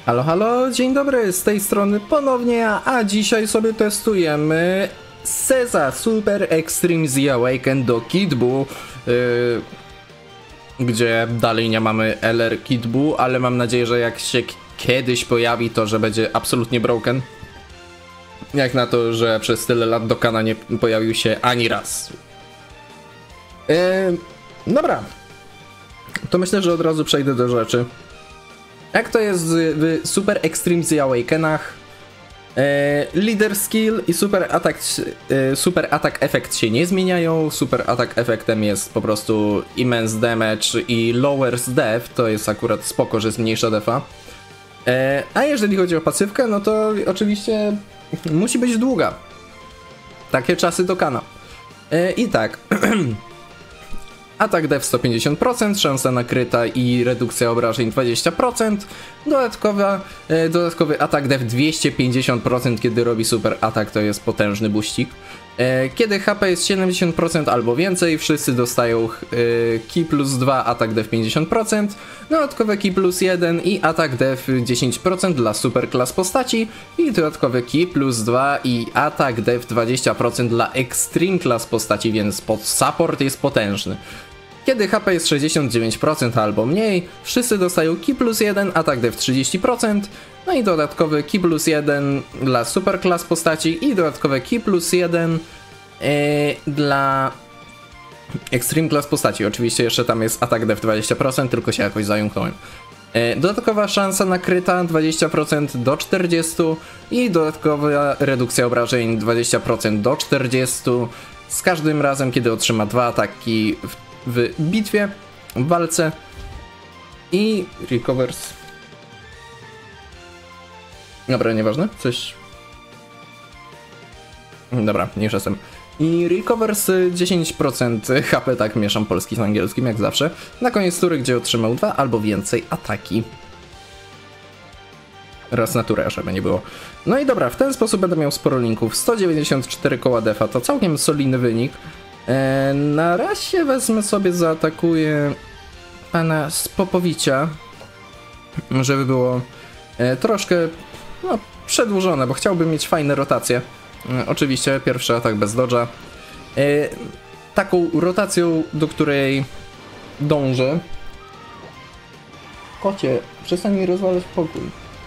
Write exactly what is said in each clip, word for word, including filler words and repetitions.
Halo, halo, dzień dobry, z tej strony ponownie ja, a dzisiaj sobie testujemy Seza Super Extreme Z Awaken do Kid Buu, yy, gdzie dalej nie mamy L R Kid Buu, ale mam nadzieję, że jak się kiedyś pojawi, to że będzie absolutnie broken. Jak na to, że przez tyle lat do Kana nie pojawił się ani raz. Yy, dobra, to myślę, że od razu przejdę do rzeczy. Jak to jest w Super Extreme Z Awakenach, e, Leader Skill i Super Attack, e, Super Attack Effect się nie zmieniają. Super Attack Effectem jest po prostu Immense Damage i Lowers Death, to jest akurat spoko, że zmniejsza defa. E, a jeżeli chodzi o pasywkę, no to oczywiście musi być długa. Takie czasy do Kana. E, I tak... Atak def sto pięćdziesiąt procent, szansa na kryta i redukcja obrażeń dwadzieścia procent, dodatkowa, e, dodatkowy atak def dwieście pięćdziesiąt procent, kiedy robi super atak, to jest potężny buścik. E, kiedy H P jest siedemdziesiąt procent albo więcej, wszyscy dostają e, ki plus dwa, atak def pięćdziesiąt procent, dodatkowe ki plus jeden i atak def dziesięć procent dla super klas postaci i dodatkowe ki plus dwa i atak def dwadzieścia procent dla extreme klas postaci, więc pod support jest potężny. Kiedy H P jest sześćdziesiąt dziewięć procent albo mniej, wszyscy dostają ki plus jeden, atak def trzydzieści procent, no i dodatkowy ki plus jeden dla super klas postaci i dodatkowe ki plus jeden yy, dla extreme klas postaci. Oczywiście jeszcze tam jest atak def dwadzieścia procent, tylko się jakoś zająknąłem. Yy, dodatkowa szansa na kryta dwadzieścia procent do czterdziestu procent i dodatkowa redukcja obrażeń dwadzieścia procent do czterdziestu procent z każdym razem, kiedy otrzyma dwa ataki w w bitwie, w walce i recovers. Dobra, nieważne, coś... Dobra, nie jestem. I recovers dziesięć procent H P, tak mieszam polski z angielskim jak zawsze. Na koniec tury, gdzie otrzymał dwa albo więcej ataki. Raz na turę, żeby nie było. No i dobra, w ten sposób będę miał sporo linków. sto dziewięćdziesiąt cztery koła defa, to całkiem solidny wynik. E, na razie wezmę sobie, zaatakuję pana z Popowicia, żeby było e, troszkę no, przedłużone, bo chciałbym mieć fajne rotacje. E, oczywiście pierwszy atak bez dodża. E, taką rotacją, do której dążę. Kocie, przestań mi rozwalać pokój.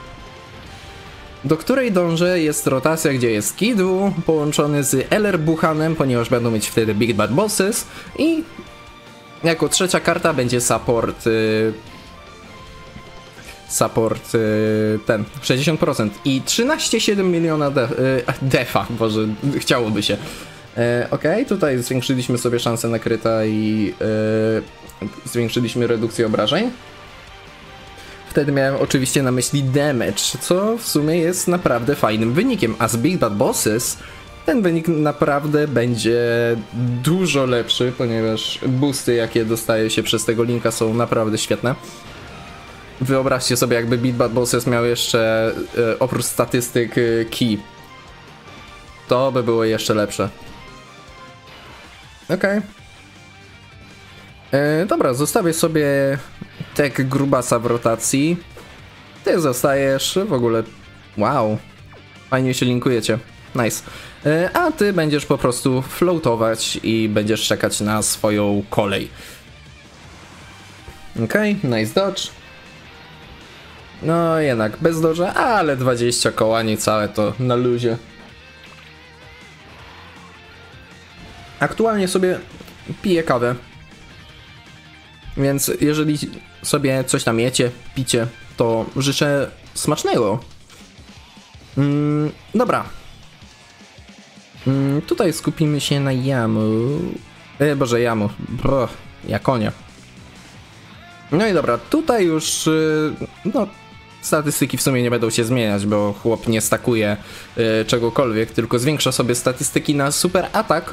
Do której dążę jest rotacja, gdzie jest Kid Buu połączony z L R Buchanem, ponieważ będą mieć wtedy Big Bad Bosses i jako trzecia karta będzie support yy, support yy, ten sześćdziesiąt procent i trzynaście przecinek siedem miliona def, yy, defa, boże, chciałoby się. Yy, ok, tutaj zwiększyliśmy sobie szansę na kryta i yy, zwiększyliśmy redukcję obrażeń. Wtedy miałem oczywiście na myśli damage, co w sumie jest naprawdę fajnym wynikiem, a z Big Bad Bosses ten wynik naprawdę będzie dużo lepszy, ponieważ boosty, jakie dostaje się przez tego linka, są naprawdę świetne. Wyobraźcie sobie, jakby Big Bad Bosses miał jeszcze e, oprócz statystyk e, key. To by było jeszcze lepsze. Okej. Okay. E, dobra, zostawię sobie tek grubasa w rotacji. Ty zostajesz w ogóle... Wow. Fajnie się linkujecie. Nice. E, a ty będziesz po prostu floatować i będziesz czekać na swoją kolej. Okej, okay, nice dodge. No jednak bez dodge'a, ale dwadzieścia koła niecałe to na luzie. Aktualnie sobie piję kawę. Więc jeżeli sobie coś tam jecie, picie, to życzę smacznego. Mm, dobra. Mm, tutaj skupimy się na Yamu. E, Boże, Yamu. Bro, Jakonie. No i dobra, tutaj już yy, no, statystyki w sumie nie będą się zmieniać, bo chłop nie stakuje yy, czegokolwiek, tylko zwiększa sobie statystyki na super atak.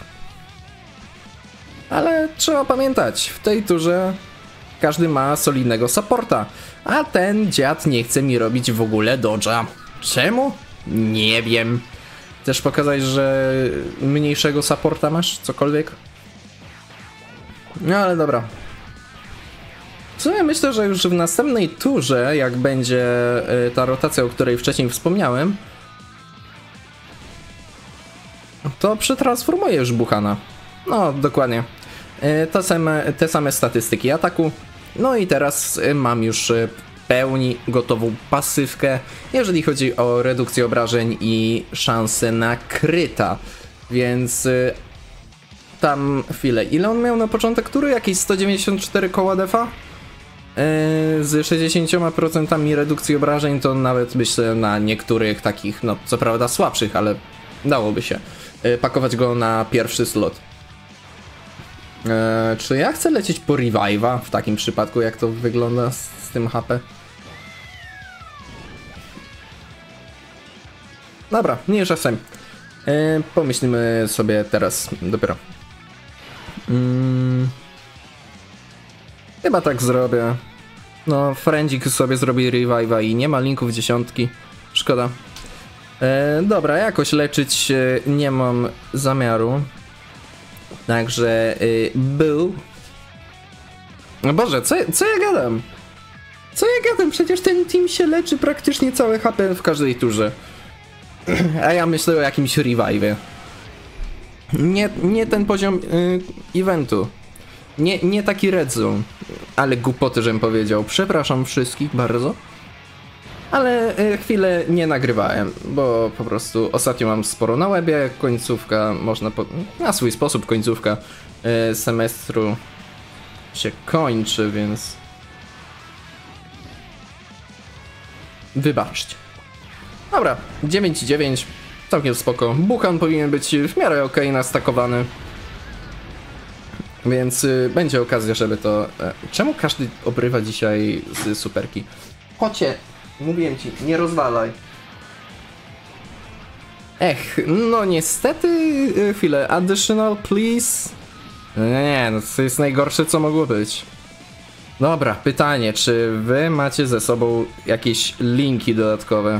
Ale trzeba pamiętać, w tej turze każdy ma solidnego supporta, a ten dziad nie chce mi robić w ogóle dodge'a. Czemu? Nie wiem. Chcesz pokazać, że mniejszego supporta masz? Cokolwiek? No ale dobra. W sumie myślę, że już w następnej turze, jak będzie y, ta rotacja, o której wcześniej wspomniałem, to przetransformuję już Buchana. No, dokładnie. Y, te, same, te same statystyki ataku. No i teraz y, mam już y, w pełni gotową pasywkę, jeżeli chodzi o redukcję obrażeń i szansę na kryta. Więc y, tam chwilę. Ile on miał na początek tury? Jakieś sto dziewięćdziesiąt cztery koła defa? Z sześćdziesięcioma procentami redukcji obrażeń, to nawet myślę na niektórych takich, no co prawda słabszych, ale dałoby się pakować go na pierwszy slot. Eee, czy ja chcę lecieć po revive'a w takim przypadku, jak to wygląda z, z tym H P? Dobra, mniejsza z tym. Eee, pomyślimy sobie teraz dopiero. Mm. Chyba tak zrobię. No, Frendzik sobie zrobi revive'a i nie ma linków dziesiątki. Szkoda. E, dobra, jakoś leczyć e, nie mam zamiaru. Także e, był. No Boże, co, co ja gadam? Co ja gadam? Przecież ten team się leczy praktycznie całe H P w każdej turze. A ja myślę o jakimś revive'ie. Nie, nie ten poziom e, eventu. Nie, nie taki red zone, ale głupoty, żem powiedział. Przepraszam wszystkich bardzo. Ale e, chwilę nie nagrywałem, bo po prostu ostatnio mam sporo na łebie. Końcówka, można po... na swój sposób końcówka e, semestru się kończy, więc... wybaczcie. Dobra, dziewięć dziewięć, całkiem spoko. Buchan powinien być w miarę ok nastakowany. Więc y, będzie okazja, żeby to... E, czemu każdy obrywa dzisiaj z superki? Kocie, mówiłem ci, nie rozwalaj. Ech, no niestety... Y, chwilę, additional please? Nie, nie, no to jest najgorsze, co mogło być. Dobra, pytanie, czy wy macie ze sobą jakieś linki dodatkowe?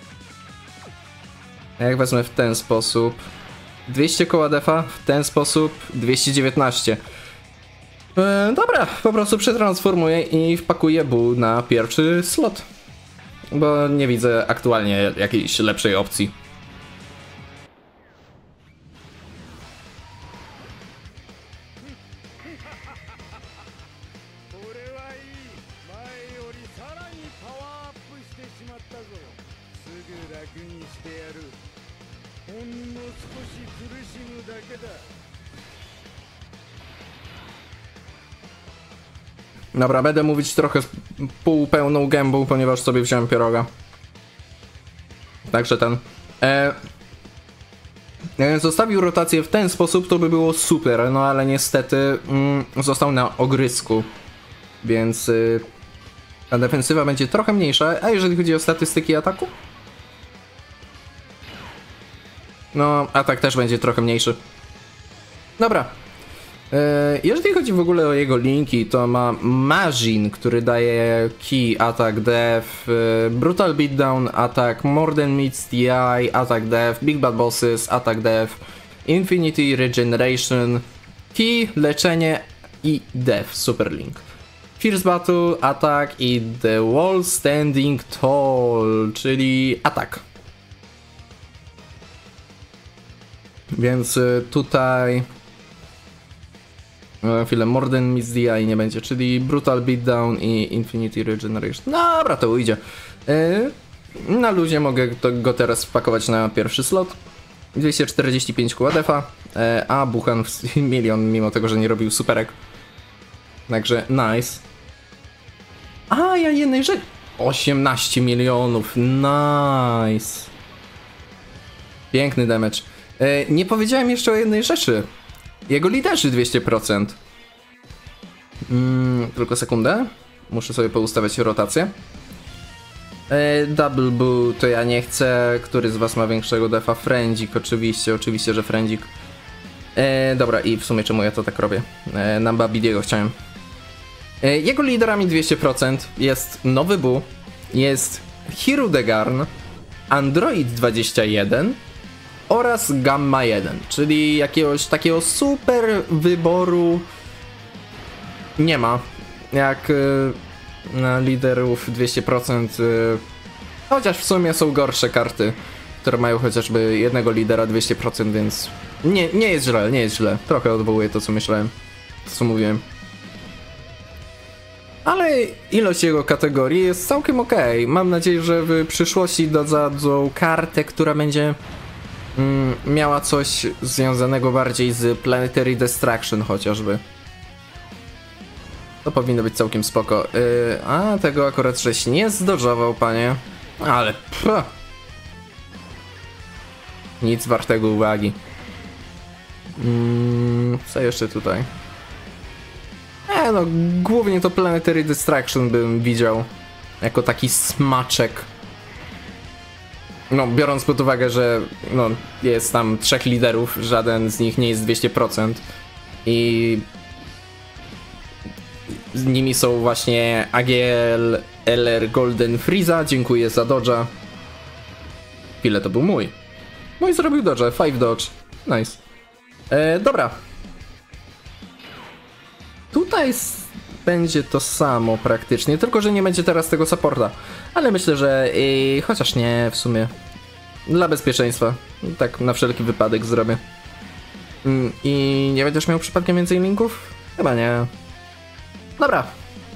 Jak wezmę w ten sposób... dwieście koła defa, w ten sposób dwieście dziewiętnaście. E, dobra, po prostu przetransformuję i wpakuję Bu na pierwszy slot. Bo nie widzę aktualnie jakiejś lepszej opcji. Dobra, będę mówić trochę z półpełną gębą, ponieważ sobie wziąłem pieroga. Także ten... E, jakbym zostawił rotację w ten sposób, to by było super, no ale niestety mm, został na ogrysku. Więc y, ta defensywa będzie trochę mniejsza, a jeżeli chodzi o statystyki ataku? No, atak też będzie trochę mniejszy. Dobra. Jeżeli chodzi w ogóle o jego linki, to ma Majin, który daje Key, Attack, Def, Brutal Beatdown, Attack, More Than Meets the Eye, Attack, Def, Big Bad Bosses, Attack, Def, Infinity Regeneration, Key, Leczenie i Def, Super Link. First Battle, Attack i The Wall Standing Tall, czyli Attack. Więc tutaj... chwilę, More Than Meets the Eye nie będzie, czyli Brutal Beatdown i Infinity Regeneration. Dobra, to ujdzie. Yy, na luzie mogę to, go teraz wpakować na pierwszy slot. dwieście czterdzieści pięć koła defa, yy, a Buchan w milion, mimo tego, że nie robił superek. Także nice. A, ja jednej rzeczy... osiemnaście milionów, nice. Piękny damage. Yy, nie powiedziałem jeszcze o jednej rzeczy. Jego liderzy dwieście procent. Mm, tylko sekundę. Muszę sobie poustawiać rotację. E, double Boo to ja nie chcę. Który z was ma większego defa? Frendzik, oczywiście, oczywiście, że Frendzik. E, dobra, i w sumie czemu ja to tak robię? E, na Babidiego chciałem. E, jego liderami dwieście procent jest nowy Boo, jest Hirudegarn, Android dwadzieścia jeden oraz Gamma jeden, czyli jakiegoś takiego super wyboru nie ma. jak y, na liderów dwieście procent, y, chociaż w sumie są gorsze karty, które mają chociażby jednego lidera dwieście procent, więc nie, nie jest źle, nie jest źle. Trochę odwołuję to, co myślałem, to, co mówiłem. Ale ilość jego kategorii jest całkiem okej. Okay. Mam nadzieję, że w przyszłości dodadzą kartę, która będzie mm, miała coś związanego bardziej z Planetary Destruction chociażby. To powinno być całkiem spoko. Yy, a tego akurat żeś nie zdodżował, panie. Ale pff. Nic wartego uwagi. Mm, co jeszcze tutaj? E, no, głównie to Planetary Destruction bym widział jako taki smaczek. No, biorąc pod uwagę, że no, jest tam trzech liderów, żaden z nich nie jest dwieście procent i z nimi są właśnie A G L L R Golden Frieza, dziękuję za dodge'a. Chwilę, to był mój. Mój zrobił dodge'a, five dodge, nice. E, dobra. Tutaj będzie to samo praktycznie, tylko że nie będzie teraz tego supporta. Ale myślę, że yy, chociaż nie, w sumie dla bezpieczeństwa. Tak na wszelki wypadek zrobię. Yy, I nie będziesz miał przypadkiem więcej linków? Chyba nie. Dobra.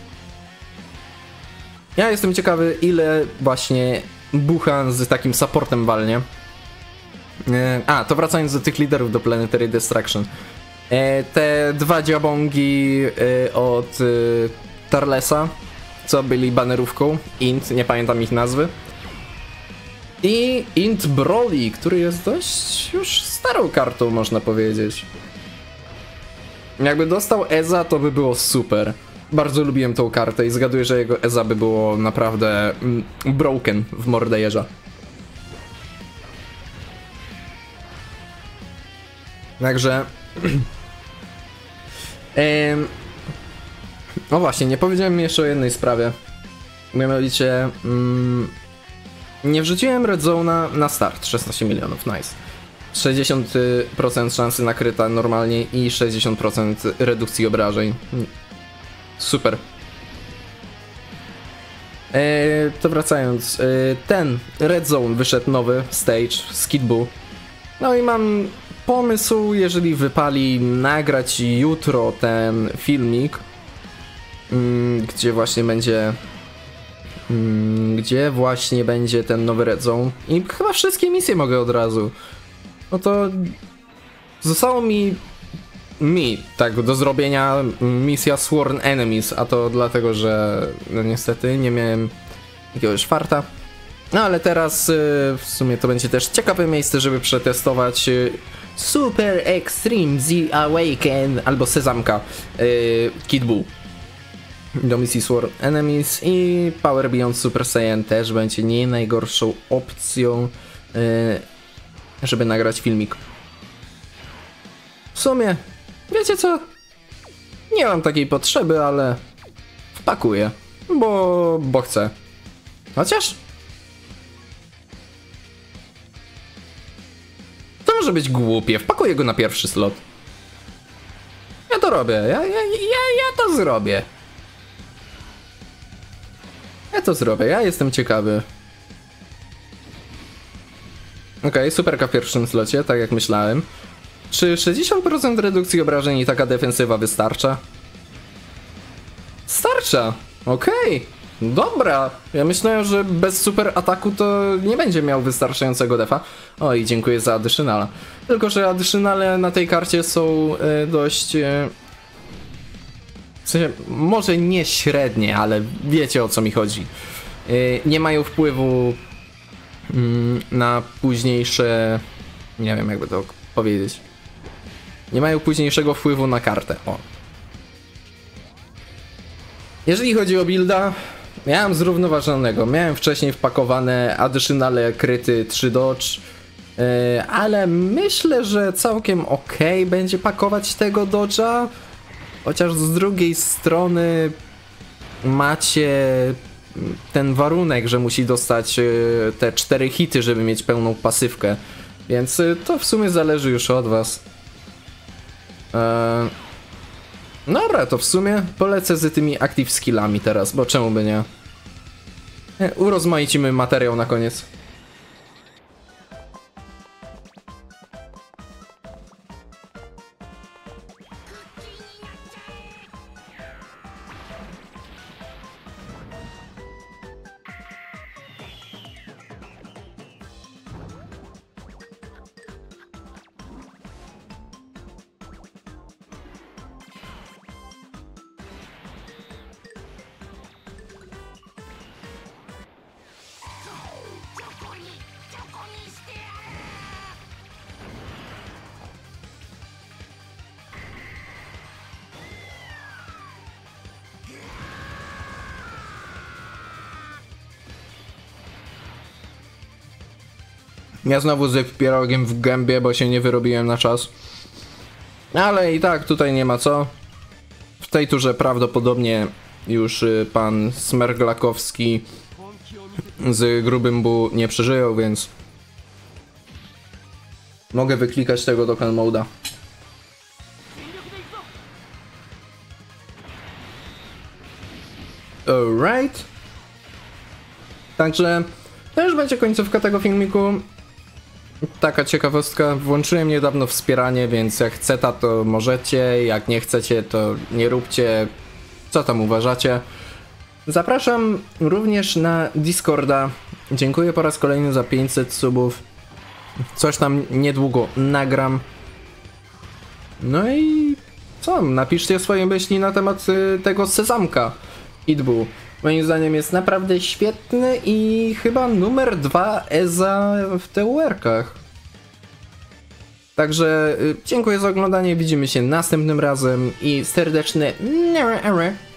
Ja jestem ciekawy, ile właśnie Buchan z takim supportem walnie. Yy, a, to wracając do tych liderów do Planetary Destruction. Te dwa dziabongi od Tarlesa, co byli banerówką, Int, nie pamiętam ich nazwy. I Int Broly, który jest dość już starą kartą, można powiedzieć. Jakby dostał Eza, to by było super. Bardzo lubiłem tą kartę i zgaduję, że jego Eza by było naprawdę mm, broken w mordejerza. Także... Ehm, no właśnie, nie powiedziałem jeszcze o jednej sprawie. Mianowicie mm, nie wrzuciłem Red Zone'a na start, szesnaście milionów, nice. sześćdziesiąt procent szansy na kryta normalnie i sześćdziesiąt procent redukcji obrażeń. Super. Eee, to wracając, eee, ten Red Zone wyszedł nowy stage z Kid Buu. No i mam pomysł, jeżeli wypali, nagrać jutro ten filmik, mm, gdzie właśnie będzie mm, gdzie właśnie będzie ten nowy Red Zone i chyba wszystkie misje mogę od razu. No to zostało mi mi, tak, do zrobienia misja Sworn Enemies, a to dlatego, że no niestety nie miałem jakiegoś farta. No ale teraz y, w sumie to będzie też ciekawe miejsce, żeby przetestować y, Super Extreme Z Awaken albo Sezamka y, Kid Buu do misji Sworn Enemies i Power Beyond Super Saiyan też będzie nie najgorszą opcją, y, żeby nagrać filmik. W sumie, wiecie co? Nie mam takiej potrzeby, ale wpakuję, bo, bo chcę. Chociaż to może być głupie, wpakuję go na pierwszy slot. Ja to robię, ja, ja, ja, ja to zrobię. Ja to zrobię, ja jestem ciekawy. Okej, okay, superka w pierwszym slocie, tak jak myślałem. Czy sześćdziesiąt procent redukcji obrażeń i taka defensywa wystarcza? Starcza! Okej, okay. Dobra. Ja myślałem, że bez super ataku to nie będzie miał wystarczającego defa. Oj, dziękuję za additionala. Tylko że additionale na tej karcie są e, dość... E, w sensie, może nie średnie, ale wiecie o co mi chodzi. E, nie mają wpływu mm, na późniejsze... Nie wiem jakby to powiedzieć. Nie mają późniejszego wpływu na kartę. O. Jeżeli chodzi o builda, miałem zrównoważonego. Miałem wcześniej wpakowane additionale kryty trzy dodge, yy, ale myślę, że całkiem ok będzie pakować tego dodge'a. Chociaż z drugiej strony macie ten warunek, że musi dostać yy, te cztery hity, żeby mieć pełną pasywkę. Więc yy, to w sumie zależy już od was. Yy. Dobra, to w sumie polecę z tymi active skillami teraz, bo czemu by nie? E, urozmaicimy materiał na koniec. Ja znowu z pierogiem w gębie, bo się nie wyrobiłem na czas. Ale i tak tutaj nie ma co. W tej turze prawdopodobnie już pan Smerglakowski z grubym bu nie przeżyją, więc mogę wyklikać tego Dokkan Mode'a. Alright. Także to już będzie końcówka tego filmiku. Taka ciekawostka, włączyłem niedawno wspieranie, więc jak chcecie to możecie, jak nie chcecie to nie róbcie, co tam uważacie. Zapraszam również na Discorda, dziękuję po raz kolejny za pięćset subów, coś tam niedługo nagram. No i co, napiszcie swoje myśli na temat y, tego sezamka Itbu. Moim zdaniem jest naprawdę świetny i chyba numer dwa Eza w T U R-kach. Także y, dziękuję za oglądanie, widzimy się następnym razem i serdeczne